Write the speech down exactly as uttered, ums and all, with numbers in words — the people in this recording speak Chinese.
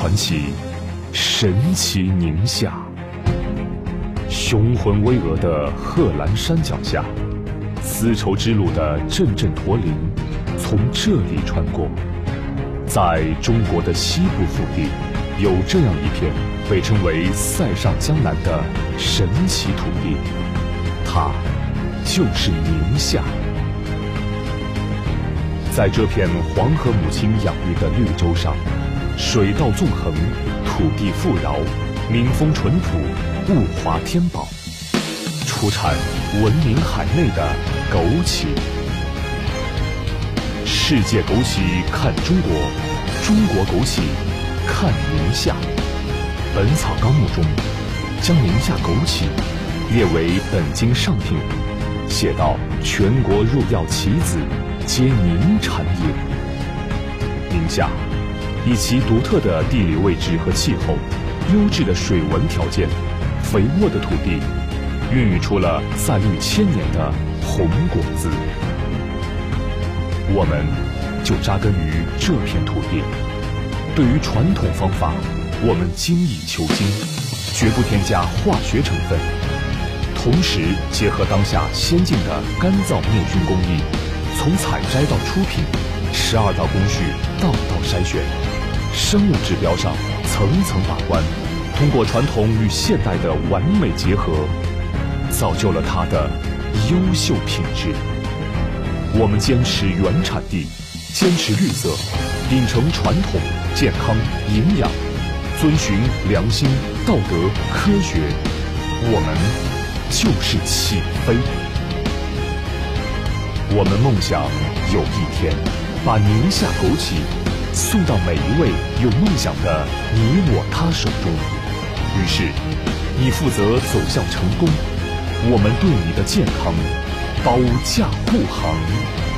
传奇，神奇宁夏。雄浑巍峨的贺兰山脚下，丝绸之路的阵阵驼铃从这里穿过。在中国的西部腹地，有这样一片被称为塞上江南的神奇土地，它就是宁夏。在这片黄河母亲养育的绿洲上，水稻纵横，土地富饶，民风淳朴，物华天宝，出产闻名海内的枸杞。世界枸杞看中国，中国枸杞看宁夏。本草纲目中将宁夏枸杞列为本经上品，写道：全国入药杞子，皆宁产也。宁夏以其独特的地理位置和气候，优质的水文条件，肥沃的土地，孕育出了散育千年的红果子。我们就扎根于这片土地，对于传统方法，我们精益求精，绝不添加化学成分，同时结合当下先进的干燥灭菌工艺，从采摘到出品，十二道工序道道筛选，生物指标上层层把关，通过传统与现代的完美结合，造就了它的优秀品质。我们坚持原产地，坚持绿色，秉承传统、健康、营养，遵循良心、道德、科学，我们就是起飞。我们梦想有一天把宁夏枸杞送到每一位有梦想的你我他手中。于是你负责走向成功，我们对你的健康保驾护航。